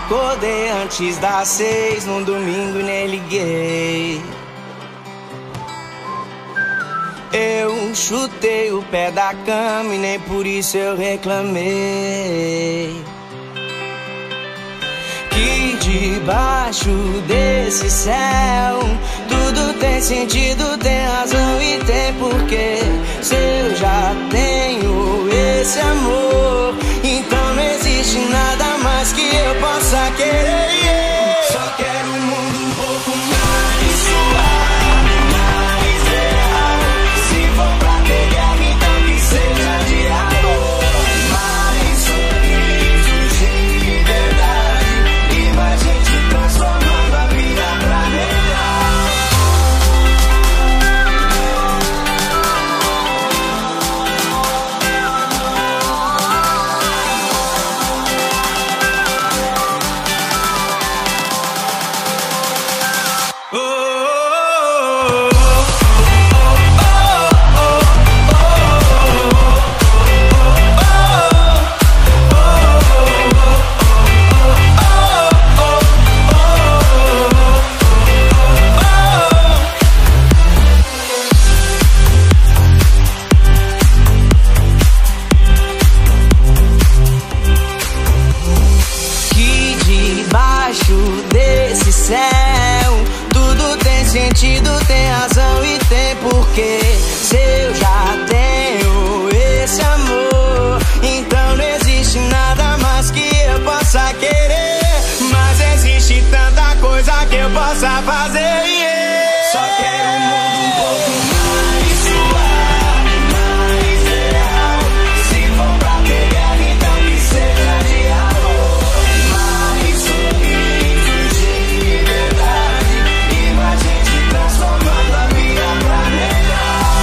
Acordei antes das 6 num domingo e nem liguei. Eu chutei o pé da cama e nem por isso eu reclamei. Que debaixo desse céu tudo tem sentido, tem razão e tem porquê. Se eu já tenho esse amor, então não existe nada mais que eu possa querer. Só quero um mundo um pouco mais suave, mais real. Se for pra ter guerra, então que seja de amor. Mais sorrisos de verdade e mais gente transformando a vida pra melhor. Desse céu tudo tem sentido, tem razão e tem porquê. Se eu já tenho esse amor, então não existe nada mais que eu possa querer. Mas existe tanta coisa que eu possa fazer, yeah. Só quero um mundo um pouco mais suave, mais real. Se for pra ter guerra, então que seja de amor. Mais sorrisos de verdade e mais gente transformando a vida pra melhor.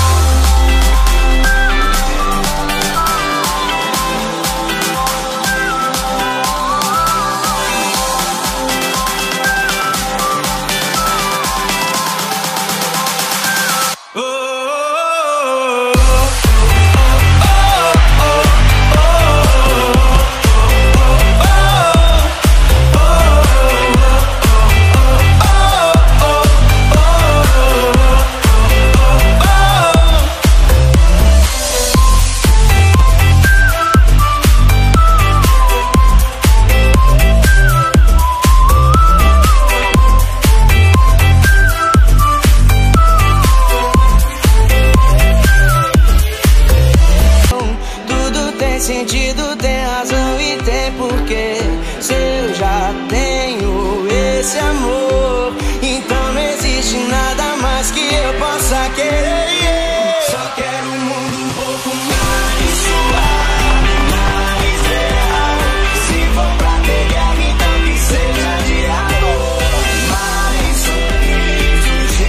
Sentido, tem razão e tem porquê. Se eu já tenho esse amor, então não existe nada mais que eu possa querer, yeah. Só quero um mundo um pouco mais suave, mais real. Se for pra ter guerra, então que seja de amor. Mais sorrisos de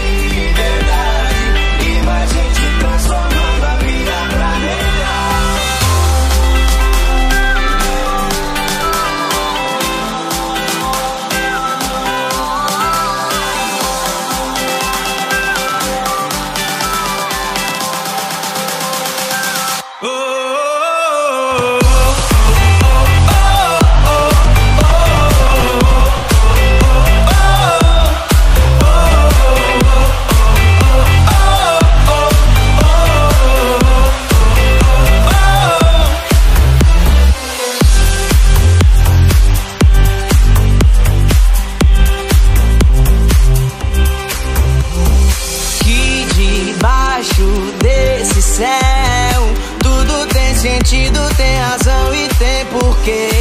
verdade e mais gente transformando a vida pra melhor. Desse céu tudo tem sentido, tem razão e tem porquê.